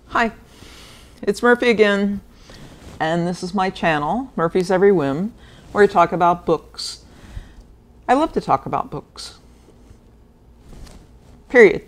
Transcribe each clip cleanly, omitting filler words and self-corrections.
Hi, it's Murphy again, and this is my channel, Murphy's Every Whim, where I talk about books. I love to talk about books. Period.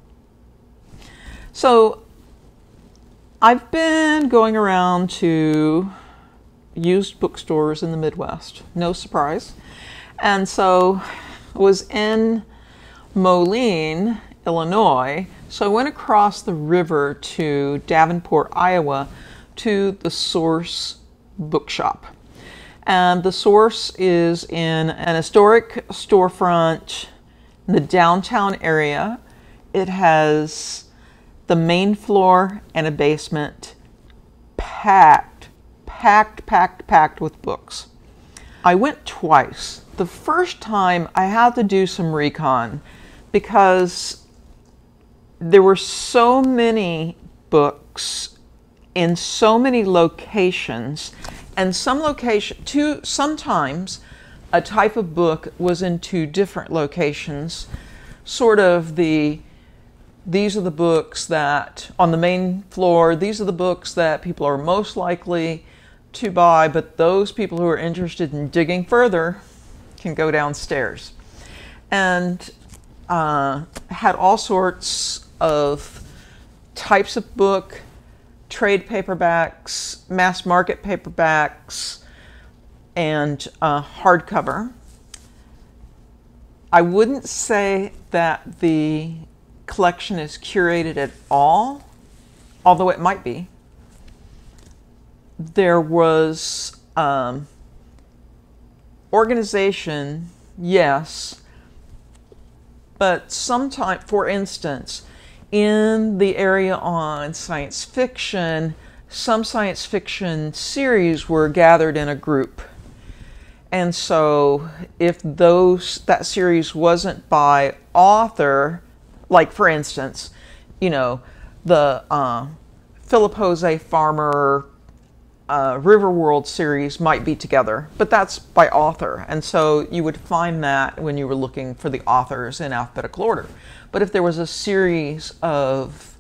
So, I've been going around to used bookstores in the Midwest, no surprise. And so, I was in Moline, Illinois, so I went across the river to Davenport, Iowa, to the Source Bookshop. And the Source is in an historic storefront in the downtown area. It has the main floor and a basement packed with books. I went twice. The first time I had to do some recon because there were so many books in so many locations, and sometimes a type of book was in two different locations. Sort of these are the books that on the main floor, these are the books that people are most likely to buy, but those people who are interested in digging further can go downstairs. And had all sorts of types of book, trade paperbacks, mass market paperbacks, and hardcover. I wouldn't say that the collection is curated at all, although it might be. There was organization, yes, but sometimes, for instance, in the area on science fiction, some science fiction series were gathered in a group. And so if that series wasn't by author, like for instance, you know, the Philip Jose Farmer Riverworld series might be together, but that's by author. And so you would find that when you were looking for the authors in alphabetical order. But if there was a series of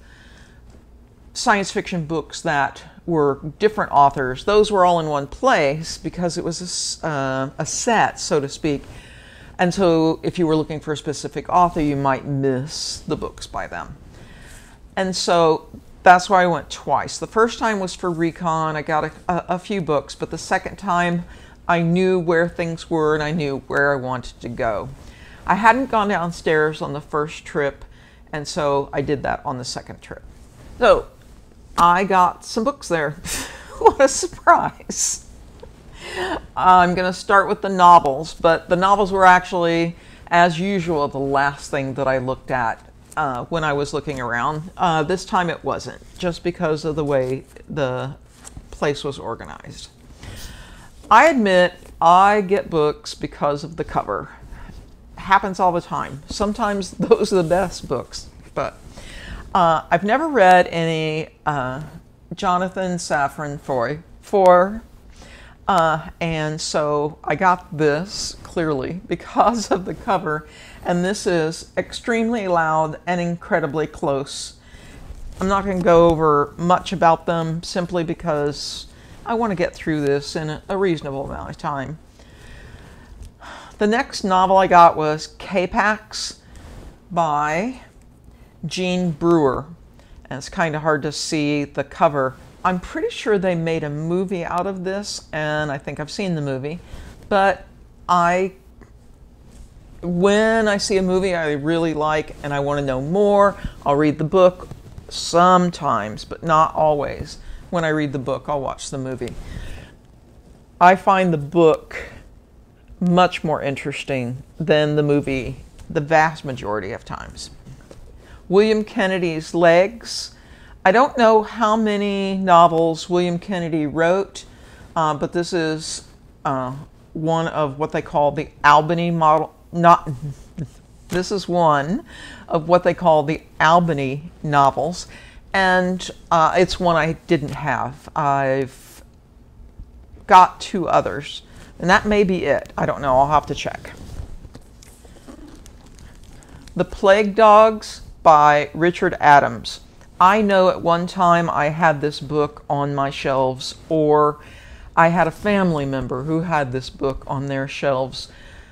science fiction books that were different authors, those were all in one place because it was a set, so to speak. And so if you were looking for a specific author, you might miss the books by them. And so that's why I went twice. The first time was for recon. I got a few books, but the second time I knew where things were and I knew where I wanted to go. I hadn't gone downstairs on the first trip, and so I did that on the second trip. So I got some books there. What a surprise. I'm going to start with the novels, but the novels were actually, as usual, the last thing that I looked at when I was looking around. This time it wasn't, just because of the way the place was organized. I admit I get books because of the cover. Happens all the time. Sometimes those are the best books, but I've never read any Jonathan Safran Foer, and so I got this clearly because of the cover, and this is extremely loud and incredibly close. I'm not going to go over much about them simply because I want to get through this in a reasonable amount of time. The next novel I got was K-Pax by Jean Brewer, and it's kind of hard to see the cover. I'm pretty sure they made a movie out of this, and I think I've seen the movie, but when I see a movie I really like and I want to know more, I'll read the book sometimes, but not always. When I read the book, I'll watch the movie. I find the book much more interesting than the movie the vast majority of times. William Kennedy's Legs. I don't know how many novels William Kennedy wrote, but this is one of what they call the Albany model. This is one of what they call the Albany novels, and it's one I didn't have. I've got two others, and that may be it. I don't know. I'll have to check. The Plague Dogs by Richard Adams. I know at one time I had this book on my shelves, or I had a family member who had this book on their shelves.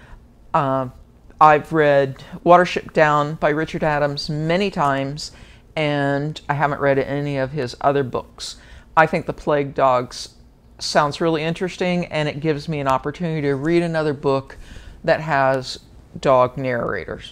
I've read Watership Down by Richard Adams many times, and I haven't read any of his other books. I think The Plague Dogs sounds really interesting, and it gives me an opportunity to read another book that has dog narrators.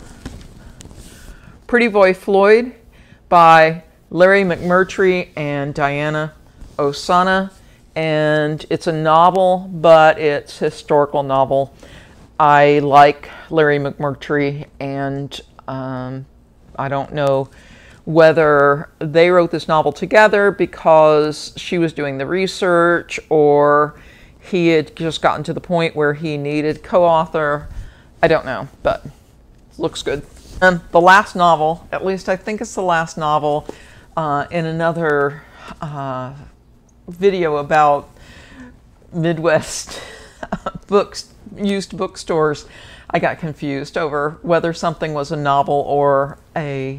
Pretty Boy Floyd by Larry McMurtry and Diana Ossana, and it's a novel, but it's a historical novel. I like Larry McMurtry, and I don't know whether they wrote this novel together because she was doing the research, or he had just gotten to the point where he needed co-author. I don't know, but it looks good. And the last novel, at least I think it's the last novel, in another video about Midwest books, used bookstores, I got confused over whether something was a novel or a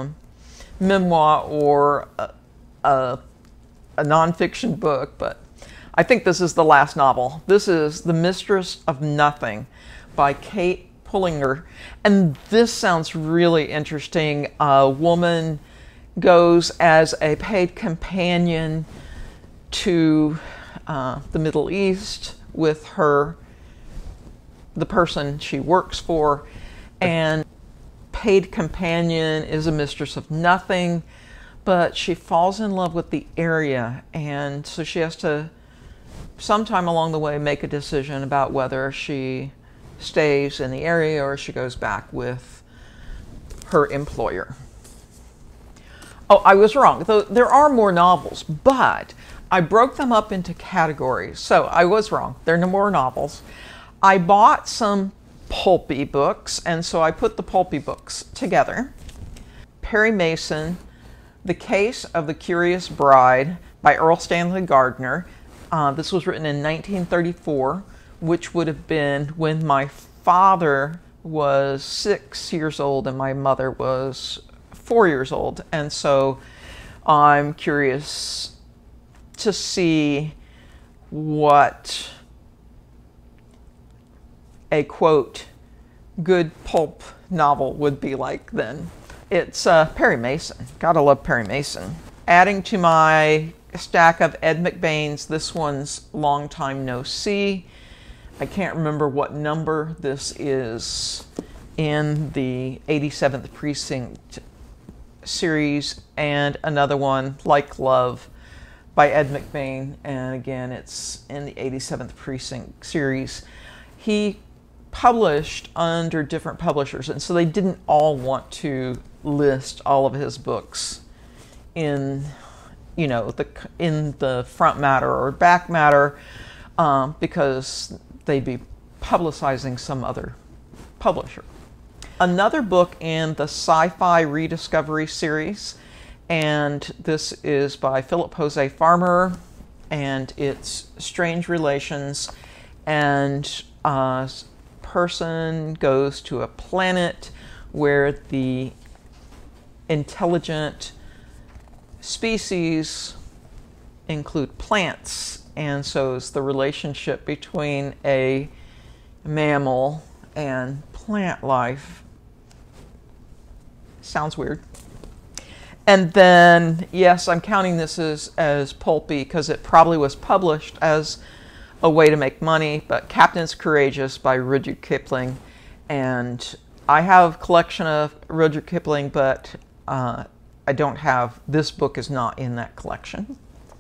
memoir or a nonfiction book, but I think this is the last novel. This is The Mistress of Nothing by Kate Pullinger, and this sounds really interesting. A woman goes as a paid companion to the Middle East with the person she works for, and paid companion is a mistress of nothing, but she falls in love with the area, and so she has to sometime along the way make a decision about whether she stays in the area or she goes back with her employer. Oh, I was wrong. There are more novels, but I broke them up into categories. So I was wrong. There are no more novels. I bought some pulpy books, and so I put the pulpy books together. Perry Mason, The Case of the Curious Bride by Earl Stanley Gardner. This was written in 1934, which would have been when my father was 6 years old and my mother was 4 years old. And so I'm curious to see what a, quote, good pulp novel would be like then. It's Perry Mason. Gotta love Perry Mason. Adding to my stack of Ed McBain's, this one's Long Time No See. I can't remember what number this is in the 87th Precinct series, and another one, Like Love, by Ed McBain, and again it's in the 87th Precinct series. He published under different publishers, and so they didn't all want to list all of his books in, you know, in the front matter or back matter, because they'd be publicizing some other publisher. Another book in the Sci-Fi Rediscovery series, and this is by Philip Jose Farmer, and it's Strange Relations, and a person goes to a planet where the intelligent species include plants, and so is the relationship between a mammal and plant life. Sounds weird. And then, yes, I'm counting this as pulpy because it probably was published as a way to make money, but Captain's Courageous by Rudyard Kipling. And I have a collection of Rudyard Kipling, but I don't have, this book is not in that collection.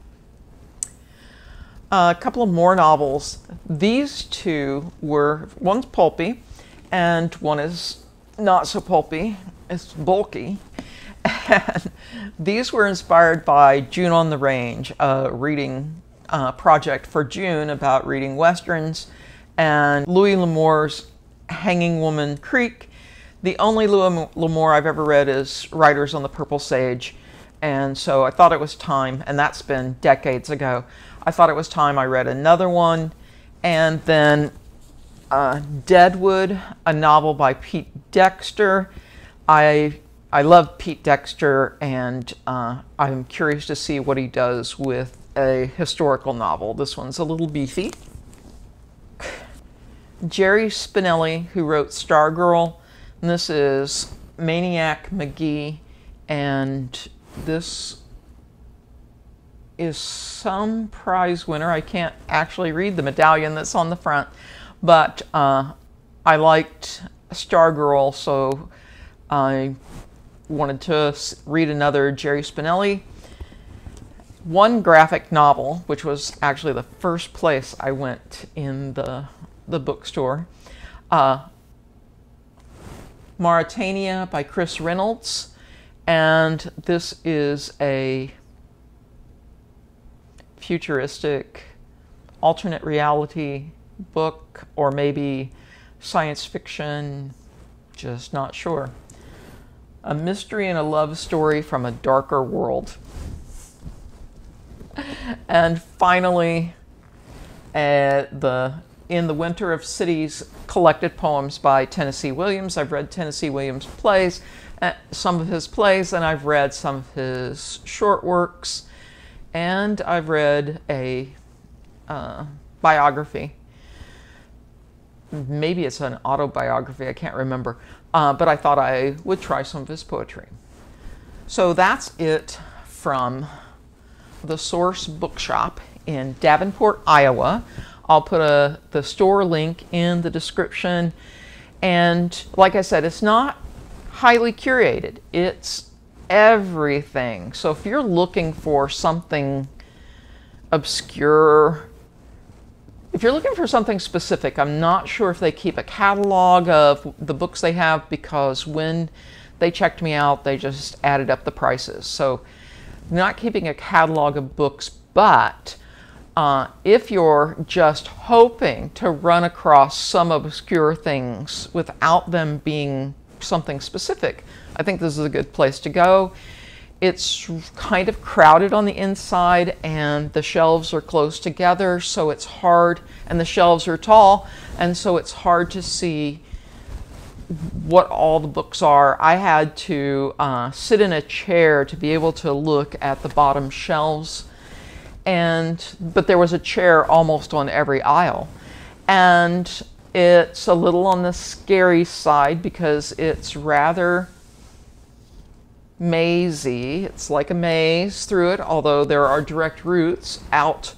A couple of more novels. These two were, one's pulpy and one is not so pulpy. It's bulky. And these were inspired by June on the Range, a reading project for June about reading Westerns, and Louis L'Amour's Hanging Woman Creek. The only Louis L'Amour I've ever read is Riders on the Purple Sage, and so I thought it was time, and that's been decades ago. I thought it was time I read another one. And then Deadwood, a novel by Pete Dexter. I I love Pete Dexter, and I'm curious to see what he does with a historical novel. This one's a little beefy. Jerry Spinelli, who wrote Stargirl, and this is Maniac McGee, and this is some prize winner. I can't actually read the medallion that's on the front, but I liked Stargirl, so I wanted to read another Jerry Spinelli. One graphic novel, which was actually the first place I went in the bookstore. Mauritania by Chris Reynolds, and this is a futuristic alternate reality book, or maybe science fiction, just not sure. A mystery and a love story from a darker world. And finally, In the Winter of Cities, collected poems by Tennessee Williams. I've read Tennessee Williams' plays, some of his plays, and I've read some of his short works, and I've read a biography. Maybe it's an autobiography, I can't remember, but I thought I would try some of his poetry. So that's it from the Source Bookshop in Davenport, Iowa. I'll put the store link in the description. And like I said, it's not highly curated. It's everything. So if you're looking for something obscure, if you're looking for something specific, I'm not sure if they keep a catalog of the books they have, because when they checked me out, they just added up the prices. So not keeping a catalog of books, but if you're just hoping to run across some obscure things without them being something specific, I think this is a good place to go. It's kind of crowded on the inside, and the shelves are close together, so it's hard, and the shelves are tall, and so it's hard to see what all the books are. I had to sit in a chair to be able to look at the bottom shelves, but there was a chair almost on every aisle. And it's a little on the scary side because it's rather mazy. It's like a maze through it, although there are direct routes out.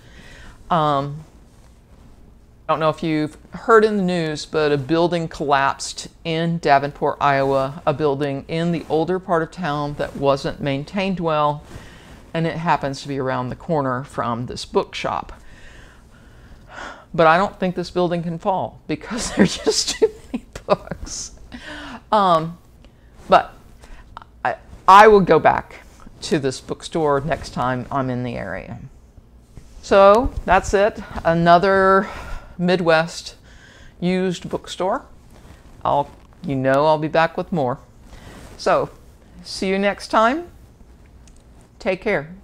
I don't know if you've heard in the news, but a building collapsed in Davenport, Iowa, a building in the older part of town that wasn't maintained well, and it happens to be around the corner from this bookshop. But I don't think this building can fall because there's just too many books. But I will go back to this bookstore next time I'm in the area. So that's it. Another Midwest used bookstore. I'll be back with more. So, see you next time. Take care.